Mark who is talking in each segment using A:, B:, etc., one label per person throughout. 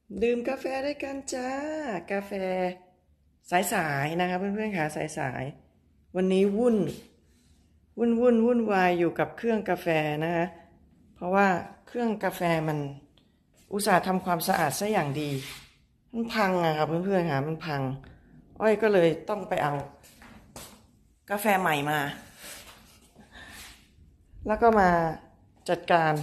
A: ดื่มกาแฟด้วยกันจ้ากาแฟสายๆนะคะเพื่อนๆค่ะสายๆวันนี้วุ่นวายอยู่กับเครื่องกาแฟนะคะเพราะว่าเครื่องกาแฟมันอุตส่าห์ทำความสะอาดซะอย่างดีมันพังอะค่ะเพื่อนๆค่ะมันพังอ้อยก็เลยต้องไปเอากาแฟใหม่มาแล้วก็มาจัดการ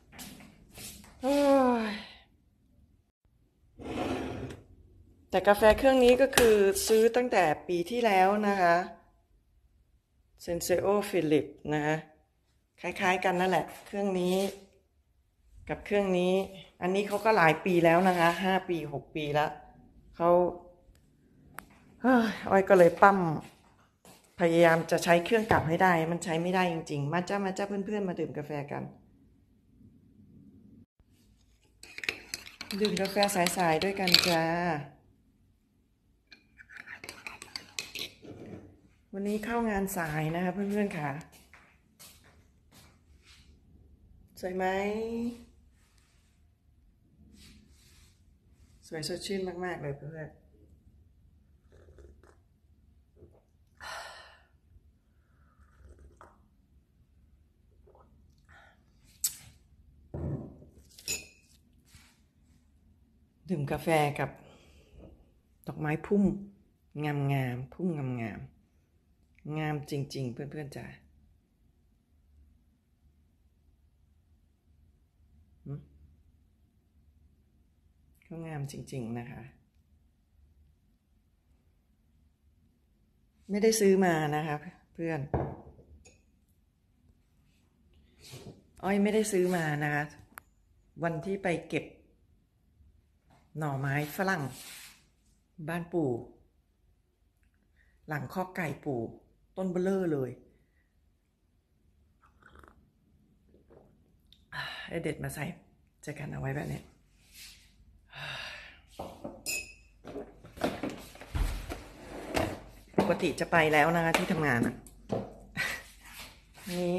A: แต่กาแฟเครื่องนี้ก็คือซื้อตั้งแต่ปีที่แล้วนะคะเซนเซโอฟิลิปนะคะคล้ายๆกันนั่นแหละเครื่องนี้กับเครื่องนี้อันนี้เขาก็หลายปีแล้วนะคะ5 ปี6 ปีแล้วเขาอ้อยก็เลยปั้มพยายามจะใช้เครื่องกลับให้ได้มันใช้ไม่ได้จริงๆมาจ้าเพื่อนๆมาดื่มกาแฟกันดื่มกาแฟสายๆด้วยกันจ้าวันนี้เข้างานสายนะคะเพื่อนๆค่ะสวยไหมสวยสดชื่นมากๆเลยเพื่อนดื่มกาแฟกับดอกไม้พุ่มงามพุ่มงามจริงๆเพื่อนๆจ้าเขางามจริงๆนะคะไม่ได้ซื้อมานะคะเพื่อนอ้อยไม่ได้ซื้อมานะคะวันที่ไปเก็บหน่อไม้ฝรั่งบ้านปู่หลังคอกไก่ปู่ต้นเบลอเลยเด็ดมาใส่เจอกันเอาไว้แบบนี้ปกติจะไปแล้วนะคะที่ทำงานนี้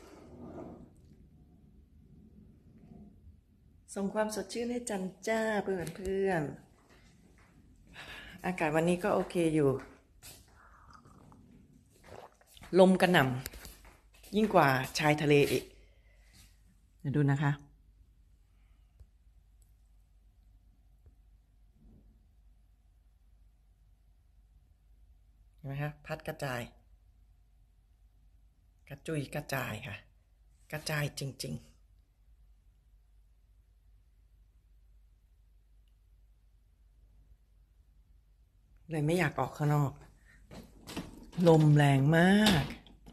A: ส่งความสดชื่นให้จันจ้าเพื่อนอากาศวันนี้ก็โอเคอยู่ลมกระหน่ำยิ่งกว่าชายทะเลอีกเดี๋ยวดูนะคะเห็นไหมคะพัดกระจายกระจุยกระจายค่ะกระจายจริงๆเลยไม่อยากออกข้างนอกลมแรงมาก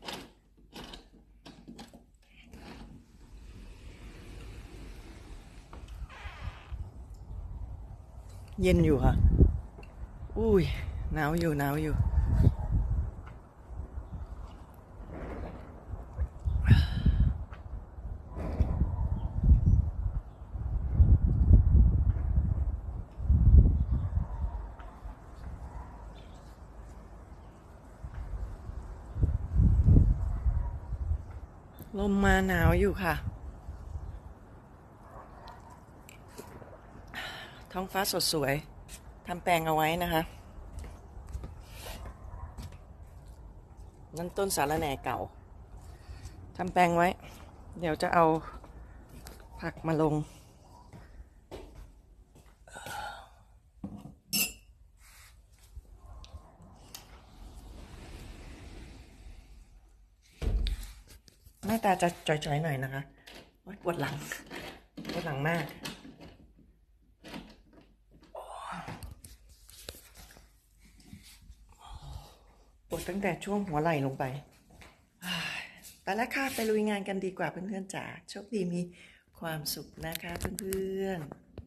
A: เย็นอยู่ค่ะอุ้ยหนาวอยู่ลมมาหนาวอยู่ค่ะท้องฟ้าสดสวยทำแปลงเอาไว้นะคะนั่นต้นสาระแหน่เก่าทำแปลงไว้เดี๋ยวจะเอาผักมาลงหน้าตาจะจ่อยๆหน่อยนะคะปวดหลังมากปวดตั้งแต่ช่วงหัวไหล่ลงไปแต่ละค่ะไปลุยงานกันดีกว่าเพื่อนๆจ๋าโชคดีมีความสุขนะคะเพื่อนๆ